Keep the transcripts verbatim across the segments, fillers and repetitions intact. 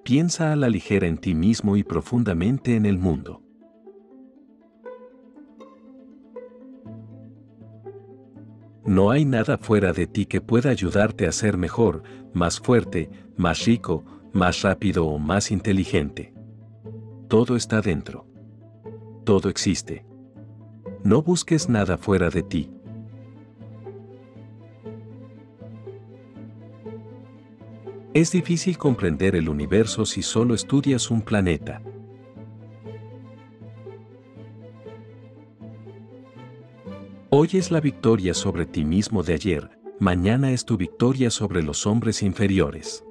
Piensa a la ligera en ti mismo y profundamente en el mundo. No hay nada fuera de ti que pueda ayudarte a ser mejor, más fuerte, más rico, más rápido o más inteligente. Todo está dentro. Todo existe. No busques nada fuera de ti. Es difícil comprender el universo si solo estudias un planeta. Hoy es la victoria sobre ti mismo de ayer, mañana es tu victoria sobre los hombres inferiores.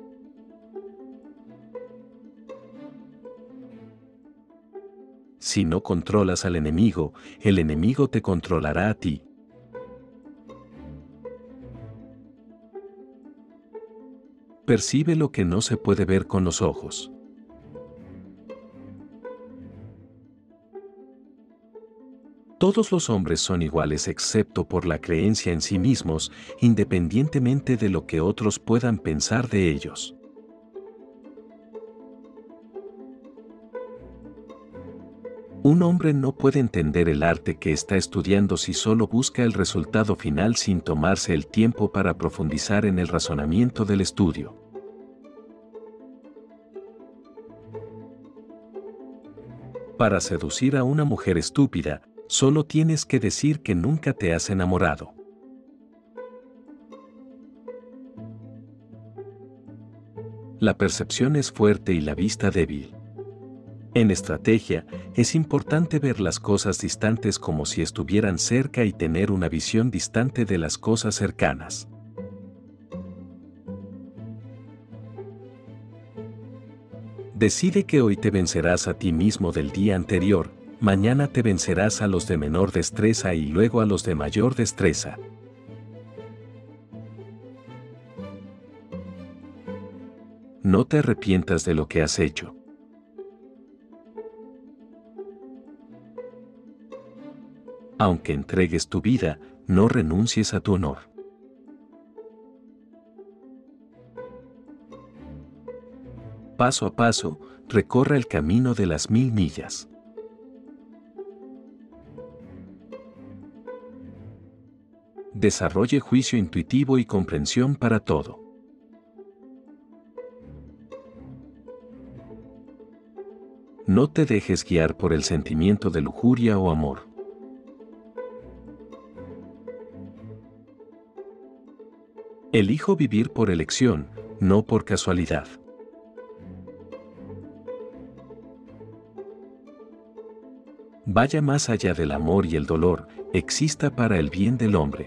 Si no controlas al enemigo, el enemigo te controlará a ti. Percibe lo que no se puede ver con los ojos. Todos los hombres son iguales excepto por la creencia en sí mismos, independientemente de lo que otros puedan pensar de ellos. Un hombre no puede entender el arte que está estudiando si solo busca el resultado final sin tomarse el tiempo para profundizar en el razonamiento del estudio. Para seducir a una mujer estúpida, solo tienes que decir que nunca te has enamorado. La percepción es fuerte y la vista débil. En estrategia, es importante ver las cosas distantes como si estuvieran cerca y tener una visión distante de las cosas cercanas. Decide que hoy te vencerás a ti mismo del día anterior, mañana te vencerás a los de menor destreza y luego a los de mayor destreza. No te arrepientas de lo que has hecho. Aunque entregues tu vida, no renuncies a tu honor. Paso a paso, recorra el camino de las mil millas. Desarrolle juicio intuitivo y comprensión para todo. No te dejes guiar por el sentimiento de lujuria o amor. Elijo vivir por elección, no por casualidad. Vaya más allá del amor y el dolor, exista para el bien del hombre.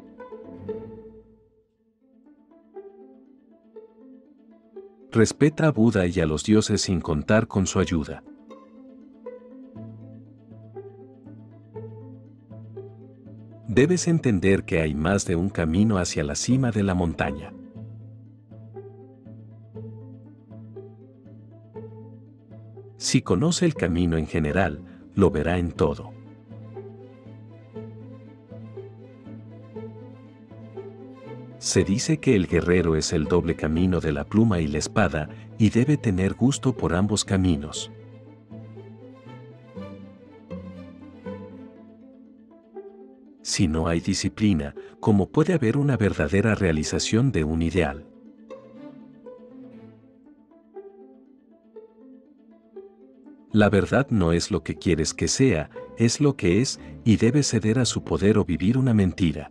Respeta a Buda y a los dioses sin contar con su ayuda. Debes entender que hay más de un camino hacia la cima de la montaña. Si conoce el camino en general, lo verá en todo. Se dice que el guerrero es el doble camino de la pluma y la espada, y debe tener gusto por ambos caminos. Si no hay disciplina, ¿cómo puede haber una verdadera realización de un ideal? La verdad no es lo que quieres que sea, es lo que es, y debes ceder a su poder o vivir una mentira.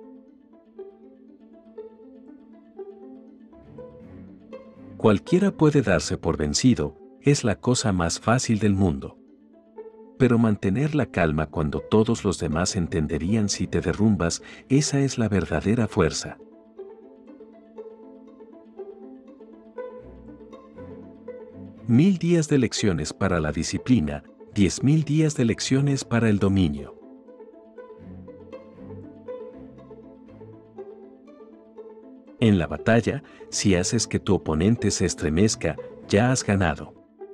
Cualquiera puede darse por vencido, es la cosa más fácil del mundo. Pero mantener la calma cuando todos los demás entenderían si te derrumbas, esa es la verdadera fuerza. Mil días de lecciones para la disciplina, diez mil días de lecciones para el dominio. En la batalla, si haces que tu oponente se estremezca, ya has ganado.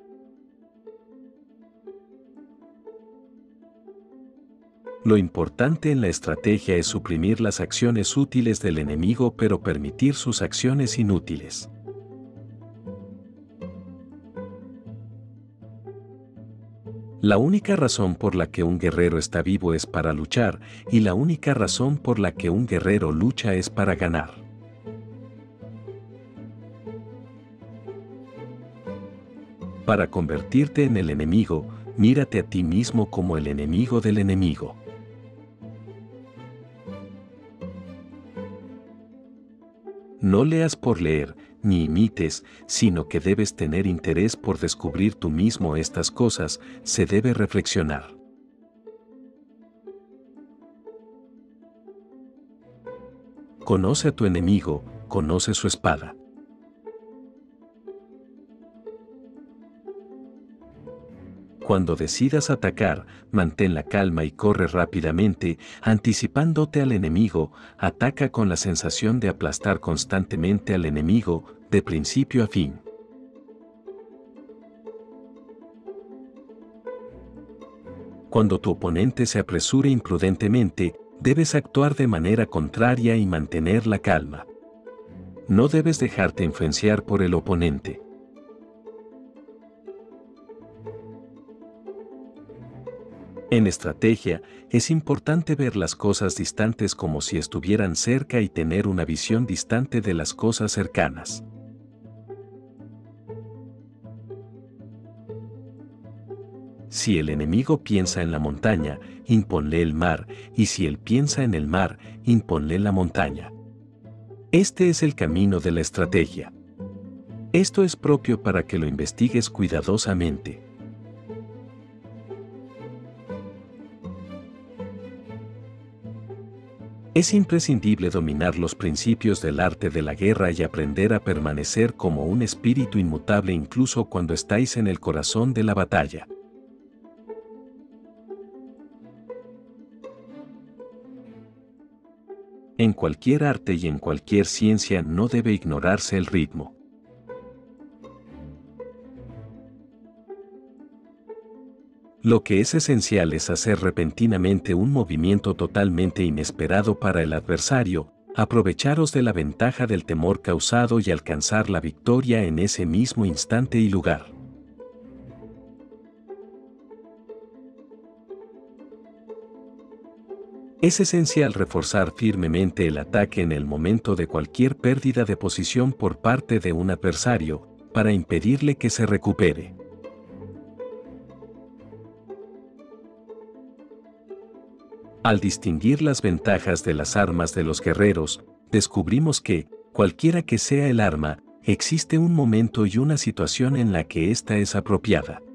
Lo importante en la estrategia es suprimir las acciones útiles del enemigo pero permitir sus acciones inútiles. La única razón por la que un guerrero está vivo es para luchar, y la única razón por la que un guerrero lucha es para ganar. Para convertirte en el enemigo, mírate a ti mismo como el enemigo del enemigo. No leas por leer, ni imites, sino que debes tener interés por descubrir tú mismo estas cosas, se debe reflexionar. Conoce a tu enemigo, conoce su espada. Cuando decidas atacar, mantén la calma y corre rápidamente, anticipándote al enemigo, ataca con la sensación de aplastar constantemente al enemigo, de principio a fin. Cuando tu oponente se apresure imprudentemente, debes actuar de manera contraria y mantener la calma. No debes dejarte influenciar por el oponente. En estrategia, es importante ver las cosas distantes como si estuvieran cerca y tener una visión distante de las cosas cercanas. Si el enemigo piensa en la montaña, imponle el mar, y si él piensa en el mar, imponle la montaña. Este es el camino de la estrategia. Esto es propio para que lo investigues cuidadosamente. Es imprescindible dominar los principios del arte de la guerra y aprender a permanecer como un espíritu inmutable incluso cuando estáis en el corazón de la batalla. En cualquier arte y en cualquier ciencia no debe ignorarse el ritmo. Lo que es esencial es hacer repentinamente un movimiento totalmente inesperado para el adversario, aprovecharos de la ventaja del temor causado y alcanzar la victoria en ese mismo instante y lugar. Es esencial reforzar firmemente el ataque en el momento de cualquier pérdida de posición por parte de un adversario, para impedirle que se recupere. Al distinguir las ventajas de las armas de los guerreros, descubrimos que, cualquiera que sea el arma, existe un momento y una situación en la que ésta es apropiada.